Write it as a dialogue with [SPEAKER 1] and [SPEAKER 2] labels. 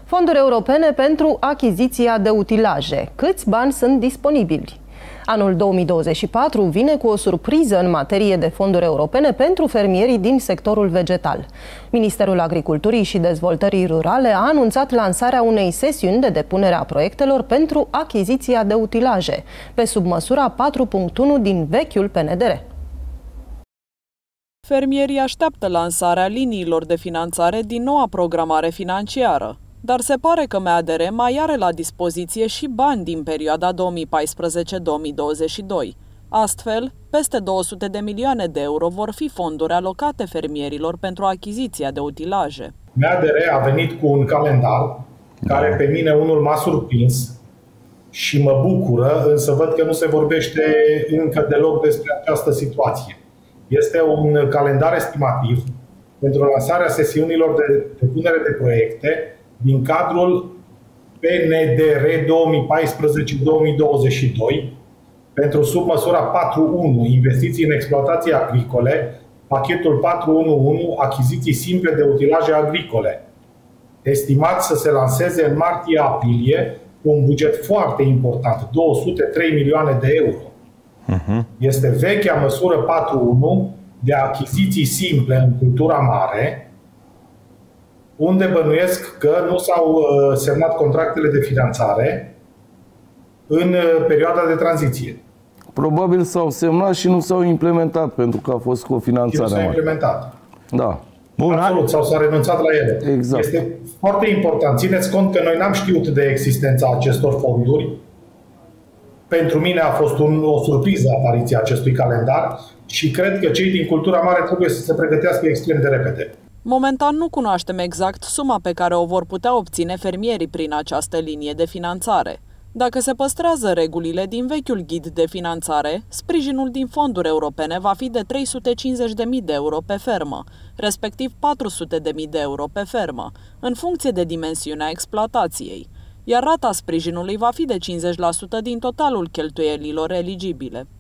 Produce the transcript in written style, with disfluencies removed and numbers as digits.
[SPEAKER 1] Fonduri europene pentru achiziția de utilaje. Câți bani sunt disponibili? Anul 2024 vine cu o surpriză în materie de fonduri europene pentru fermierii din sectorul vegetal. Ministerul Agriculturii și Dezvoltării Rurale a anunțat lansarea unei sesiuni de depunere a proiectelor pentru achiziția de utilaje, pe sub măsura 4.1 din vechiul PNDR.
[SPEAKER 2] Fermierii așteaptă lansarea liniilor de finanțare din noua programare financiară, dar se pare că MADR mai are la dispoziție și bani din perioada 2014-2022. Astfel, peste 200 de milioane de euro vor fi fonduri alocate fermierilor pentru achiziția de utilaje.
[SPEAKER 3] MADR a venit cu un calendar care pe mine unul m-a surprins și mă bucură, însă văd că nu se vorbește încă deloc despre această situație. Este un calendar estimativ pentru lansarea sesiunilor de depunere de proiecte din cadrul PNDR 2014-2022 pentru submăsura 4.1 investiții în exploatații agricole, pachetul 4.1.1 achiziții simple de utilaje agricole, estimat să se lanseze în martie-aprilie cu un buget foarte important, 203 milioane de euro. Este vechea măsură 4.1 de achiziții simple în cultura mare, unde bănuiesc că nu s-au semnat contractele de finanțare în perioada de tranziție.
[SPEAKER 4] Probabil s-au semnat și nu s-au implementat, pentru că a fost cofinanțarea.
[SPEAKER 3] Și nu s-au implementat.
[SPEAKER 4] Da.
[SPEAKER 3] Bun, absolut, sau s-a renunțat la ele.
[SPEAKER 4] Exact.
[SPEAKER 3] Este foarte important. Țineți cont că noi n-am știut de existența acestor fonduri. Pentru mine a fost o surpriză apariția acestui calendar și cred că cei din cultura mare trebuie să se pregătească extrem de repede.
[SPEAKER 2] Momentan nu cunoaștem exact suma pe care o vor putea obține fermierii prin această linie de finanțare. Dacă se păstrează regulile din vechiul ghid de finanțare, sprijinul din fonduri europene va fi de 350.000 de euro pe fermă, respectiv 400.000 de euro pe fermă, în funcție de dimensiunea exploatației, iar rata sprijinului va fi de 50% din totalul cheltuielilor eligibile.